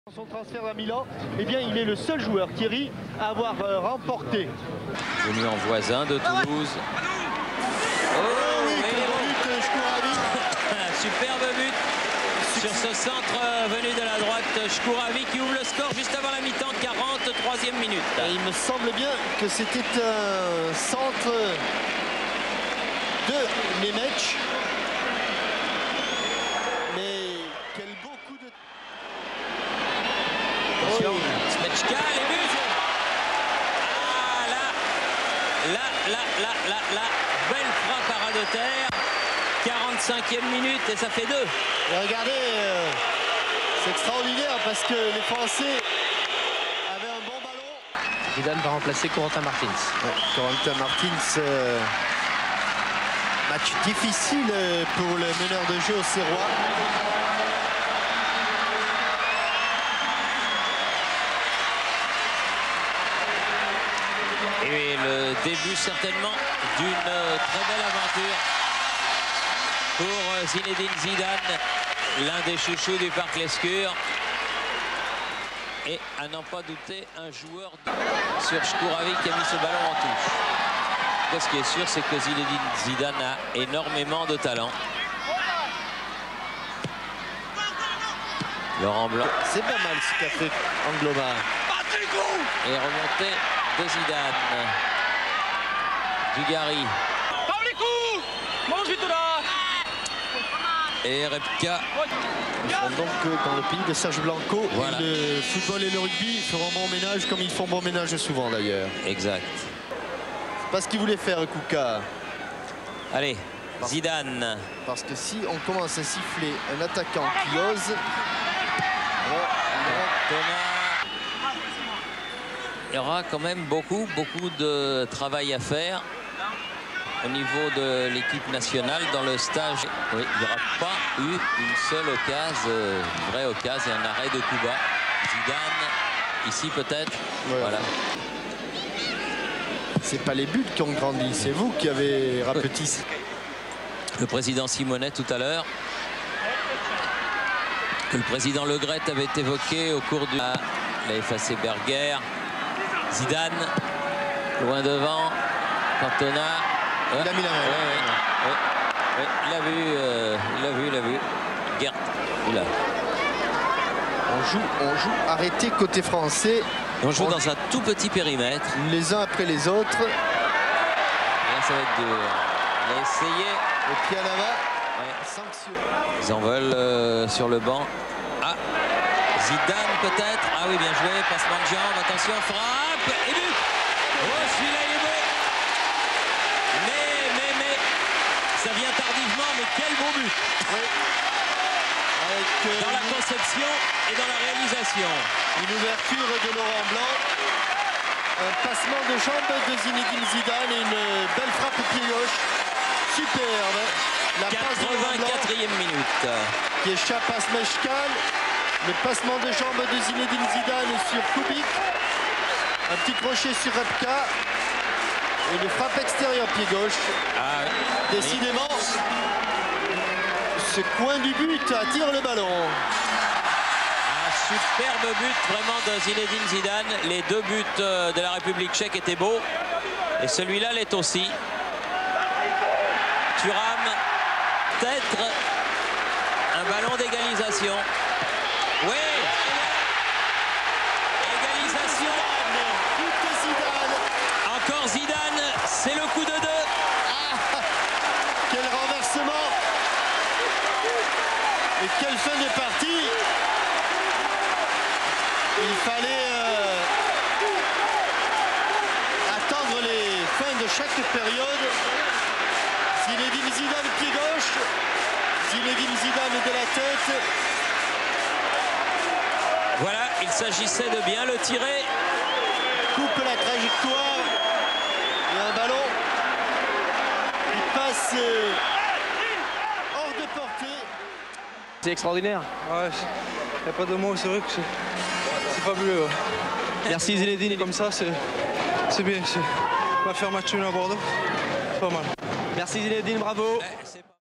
Son transfert à Milan, eh bien, il est le seul joueur, Thierry, à avoir remporté. Venu en voisin de Toulouse. Oh oui, quel but, Shkouravi. Superbe but sur ce centre venu de la droite. Shkouravi qui ouvre le score juste avant la mi-temps, 43e minute. Et il me semble bien que c'était un centre de Nemec. Mais quel beau coup de... Attention, Smechka, les buts. Ah là, belle frappe à ras de terre. 45e minute et ça fait 2. Et regardez, c'est extraordinaire parce que les Français avaient un bon ballon. Zidane va remplacer Corentin Martins. Ouais, Corentin Martins, match difficile pour le meneur de jeu au Serrois. Et le début certainement d'une très belle aventure pour Zinedine Zidane, l'un des chouchous du Parc Lescure. Et à n'en pas douter, un joueur sur Shkouravi qui a mis ce ballon en touche. Ce qui est sûr, c'est que Zinedine Zidane a énormément de talent. Laurent Blanc. C'est pas mal ce qu'a fait Angloma. Et remontée de Zidane. Dugarry. Et Repka. Ils sont donc dans le pays de Serge Blanco. Voilà. Le football et le rugby feront bon ménage, comme ils font bon ménage souvent d'ailleurs. Exact. C'est pas ce qu'ils voulaient faire, Kouka. Allez, Zidane. Parce que si on commence à siffler un attaquant qui ose... Thomas. Il y aura quand même beaucoup de travail à faire au niveau de l'équipe nationale dans le stage. Oui, il n'y aura pas eu une seule occasion, une vraie occasion et un arrêt de Kuba. Zidane, ici peut-être. Ouais. Voilà. C'est pas les buts qui ont grandi, c'est vous qui avez rapetissé. Le président Simonet tout à l'heure, que le président Le Gret avait évoqué au cours de la FAC Berger. Zidane, loin devant, Cantona. Il a mis la main. Oui. Il a vu. Gert. Oula. On joue arrêté côté français. On joue dans un tout petit périmètre. Les uns après les autres. Et là, ça va être dur. Il a essayé. Au pied à la main. Ouais. Sanction. Ils en veulent sur le banc. Ah, Zidane peut-être. Ah oui, bien joué. Passement de jambe. Attention, frappe. Et but. Oh, celui-là, il est beau. Mais, ça vient tardivement, mais quel beau but. Oui. Avec, dans la conception et dans la réalisation. Une ouverture de Laurent Blanc. Un passement de jambe de Zinedine Zidane et une belle frappe au pied gauche. Superbe. La passe de Laurent Blanc, 84e minute. qui échappe à Smechka. Le passement de jambe de Zinedine Zidane sur Kubik. Un petit crochet sur Repka. Et le frappe extérieur pied gauche. Ah, Décidément, ce coin du but attire le ballon. un superbe but vraiment de Zinedine Zidane. Les deux buts de la République tchèque étaient beaux. Et celui-là l'est aussi. Thuram, peut-être un ballon d'égalisation. Oui. Égalisation. But de Zidane. Encore Zidane, c'est le coup de 2. Ah, quel renversement. Et quelle fin de partie. Il fallait attendre les fins de chaque période. Zinedine Zidane pied gauche. Zinedine Zidane de la tête. Voilà, il s'agissait de bien le tirer. Coupe la trajectoire. Et un ballon qui passe hors de portée. C'est extraordinaire. Ouais, il n'y a pas de mots, c'est vrai que c'est fabuleux. Ouais. Merci Zinedine. Comme ça, c'est bien. On va faire match nul à Bordeaux, c'est pas mal. Merci Zinedine, bravo.